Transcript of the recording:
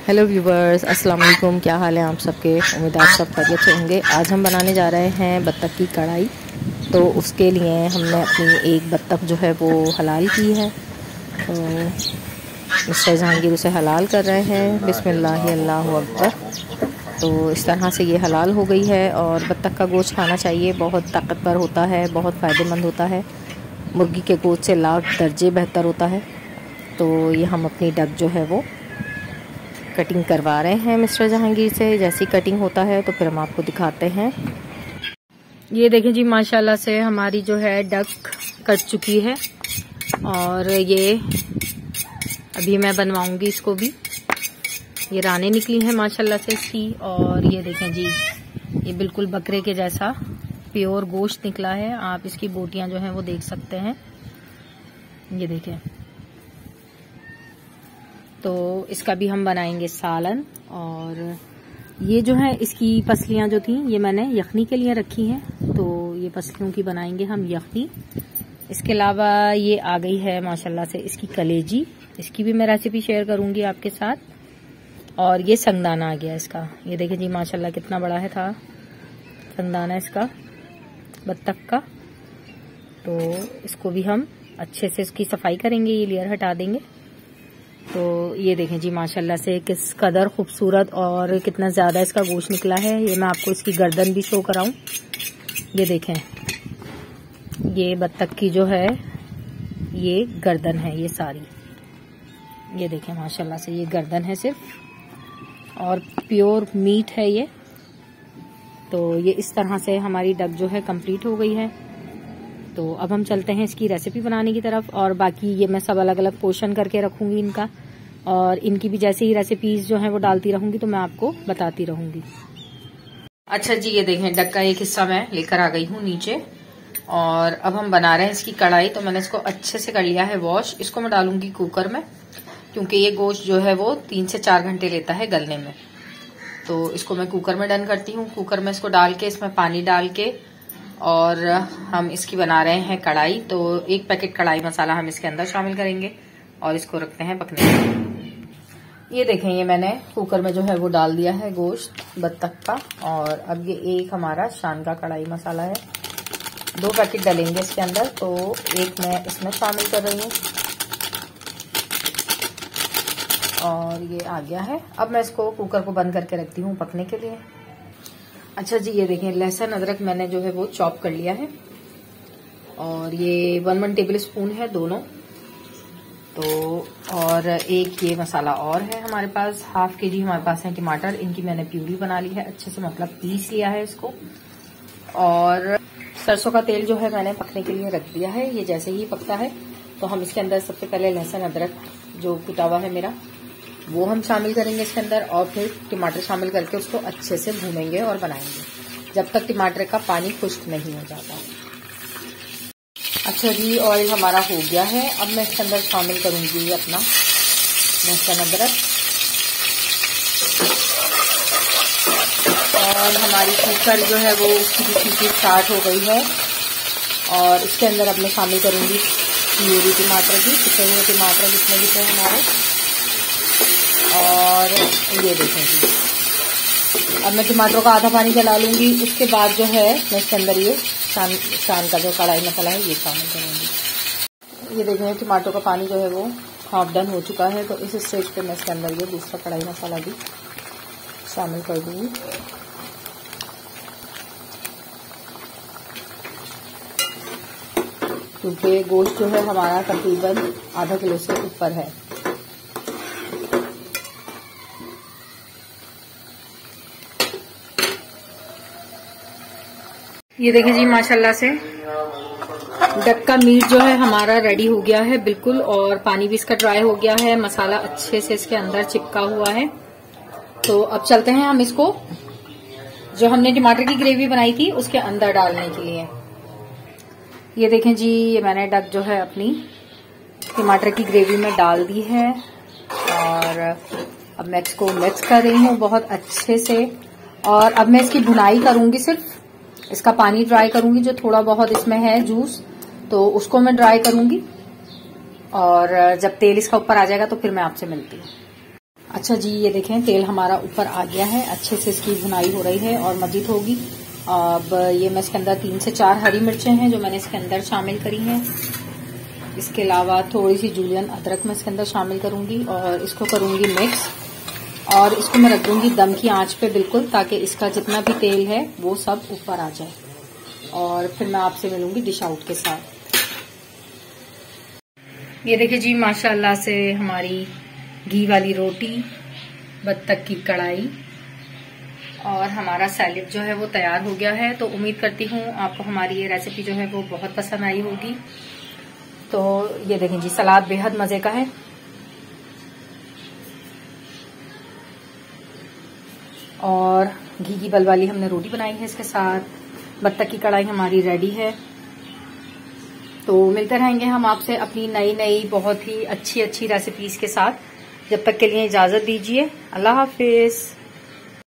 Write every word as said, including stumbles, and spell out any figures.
Hello viewers, अस्सलाम वालेकुम। क्या हाल है आप सबके? उम्मीद आप सब खैरियत से होंगे। आज हम बनाने जा रहे हैं बत्तख की कढ़ाई। तो उसके लिए हमने अपनी एक बत्तख जो है वो हलाल की है। तो मिस्टर जहांगीर उसे हलाल कर रहे हैं। बिस्मिल्लाह अल्लाहु अकबर। तो इस तरह से ये हलाल हो गई है। और बत्तख का गोश्त खाना चाहिए, बहुत ताकतवर होता है, बहुत फ़ायदेमंद होता है। मुर्गी के गोश्त से लाख दर्जे बेहतर होता है। तो ये हम अपनी डक जो है वो कटिंग करवा रहे हैं मिस्टर जहांगीर से। जैसी कटिंग होता है तो फिर हम आपको दिखाते हैं। ये देखें जी, माशाल्लाह से हमारी जो है डक कट चुकी है। और ये अभी मैं बनवाऊंगी इसको भी। ये रानें निकली हैं माशाल्लाह से इसकी। और ये देखें जी, ये बिल्कुल बकरे के जैसा प्योर गोश्त निकला है। आप इसकी बोटियां जो हैं वो देख सकते हैं। ये देखें। तो इसका भी हम बनाएंगे सालन। और ये जो है इसकी पसलियां जो थी ये मैंने यखनी के लिए रखी हैं। तो ये पसलियों की बनाएंगे हम यखनी। इसके अलावा ये आ गई है माशाल्लाह से इसकी कलेजी। इसकी भी मैं रेसिपी शेयर करूंगी आपके साथ। और ये संगदाना आ गया इसका। ये देखें जी, माशाल्लाह कितना बड़ा है था संगदाना इसका बत्तख का। तो इसको भी हम अच्छे से इसकी सफाई करेंगे, ये लेयर हटा देंगे। तो ये देखें जी, माशाल्लाह से किस कदर खूबसूरत और कितना ज्यादा इसका गोश्त निकला है। ये मैं आपको इसकी गर्दन भी शो कराऊं। ये देखें, ये बत्तख की जो है ये गर्दन है, ये सारी। ये देखें माशाल्लाह से ये गर्दन है सिर्फ। और प्योर मीट है ये। तो ये इस तरह से हमारी डक जो है कंप्लीट हो गई है। तो अब हम चलते हैं इसकी रेसिपी बनाने की तरफ। और बाकी ये मैं सब अलग अलग पोर्शन करके रखूंगी इनका। और इनकी भी जैसे ही रेसिपीज जो है वो डालती रहूंगी तो मैं आपको बताती रहूंगी। अच्छा जी, ये देखें डक का एक हिस्सा मैं लेकर आ गई हूँ नीचे। और अब हम बना रहे हैं इसकी कढ़ाई। तो मैंने इसको अच्छे से कर लिया है वॉश। इसको मैं डालूंगी कुकर में, क्योंकि ये गोश्त जो है वो तीन से चार घंटे लेता है गलने में। तो इसको मैं कुकर में डन करती हूँ। कुकर में इसको डाल के इसमें पानी डाल के और हम इसकी बना रहे हैं कढ़ाई। तो एक पैकेट कढ़ाई मसाला हम इसके अंदर शामिल करेंगे और इसको रखते हैं पकने। ये देखें, ये मैंने कुकर में जो है वो डाल दिया है गोश्त बत्तख का। और अब ये एक हमारा शान का कढ़ाई मसाला है। दो पैकेट डालेंगे इसके अंदर। तो एक मैं इसमें शामिल कर रही हूँ। और ये आ गया है। अब मैं इसको कुकर को बंद करके रखती हूँ पकने के लिए। अच्छा जी, ये देखें लहसुन अदरक मैंने जो है वो चॉप कर लिया है। और ये वन वन टेबल स्पून है दोनों। तो और एक ये मसाला और है हमारे पास। हाफ के जी हमारे पास है टमाटर। इनकी मैंने प्यूरी बना ली है, अच्छे से मतलब पीस लिया है इसको। और सरसों का तेल जो है मैंने पकने के लिए रख दिया है। ये जैसे ही पकता है तो हम इसके अंदर सबसे पहले लहसुन अदरक जो कुटा हुआ है मेरा वो हम शामिल करेंगे इसके अंदर। और फिर टमाटर शामिल करके उसको अच्छे से भूनेंगे और बनाएंगे जब तक टमाटर का पानी खुश्क नहीं हो जाता। अच्छा जी, ऑयल हमारा हो गया है। अब मैं इसके अंदर शामिल करूंगी अपना लहसुन अदरक। और हमारी कुकर जो है वो उसकी भी सीटी स्टार्ट हो गई है। और इसके अंदर अब मैं शामिल करूंगी प्यूरी टमाटर की, पिसे हुए टमाटर जितने भी थे हमारे। और ये देखें जी, अब मैं टमाटरों का आधा पानी जला लूंगी। उसके बाद जो है मैं इसके अंदर ये शान शान का जो कढ़ाई मसाला है ये शामिल करूंगी। ये देखें टमाटरों का पानी जो है वो हाफ डन हो चुका है। तो इस स्टेज पे मैं इसके अंदर ये दूसरा कढ़ाई मसाला भी शामिल कर दूंगी। क्योंकि गोश्त जो है हमारा तकरीबन आधा किलो से ऊपर है। ये देखें जी, माशाल्लाह से डक का मीट जो है हमारा रेडी हो गया है बिल्कुल। और पानी भी इसका ड्राई हो गया है, मसाला अच्छे से इसके अंदर चिपका हुआ है। तो अब चलते हैं हम इसको जो हमने टमाटर की ग्रेवी बनाई थी उसके अंदर डालने के लिए। ये देखें जी, ये मैंने डक जो है अपनी टमाटर की ग्रेवी में डाल दी है। और अब मैं इसको मिक्स कर रही हूँ बहुत अच्छे से। और अब मैं इसकी भुनाई करूंगी, सिर्फ इसका पानी ड्राई करूंगी। जो थोड़ा बहुत इसमें है जूस तो उसको मैं ड्राई करूंगी। और जब तेल इसका ऊपर आ जाएगा तो फिर मैं आपसे मिलती हूँ। अच्छा जी, ये देखें तेल हमारा ऊपर आ गया है, अच्छे से इसकी भुनाई हो रही है और मज़ीद होगी। अब ये मैं इसके अंदर तीन से चार हरी मिर्चें हैं जो मैंने इसके अंदर शामिल करी हैं। इसके अलावा थोड़ी सी जूलियन अदरक मैं इसके अंदर शामिल करूंगी और इसको करूंगी मिक्स। और इसको मैं रख दूंगी दम की आंच पे बिल्कुल, ताकि इसका जितना भी तेल है वो सब ऊपर आ जाए। और फिर मैं आपसे मिलूंगी डिश आउट के साथ। ये देखिए जी, माशाल्लाह से हमारी घी वाली रोटी, बत्तख की कढ़ाई और हमारा सैलेड जो है वो तैयार हो गया है। तो उम्मीद करती हूँ आपको हमारी ये रेसिपी जो है वो बहुत पसंद आई होगी। तो ये देखें जी, सलाद बेहद मजे का है और घी की बल वाली हमने रोटी बनाई है इसके साथ। बत्तख की कढ़ाई हमारी रेडी है। तो मिलते रहेंगे हम आपसे अपनी नई नई बहुत ही अच्छी अच्छी रेसिपीज के साथ। जब तक के लिए इजाजत दीजिए। अल्लाह हाफिज।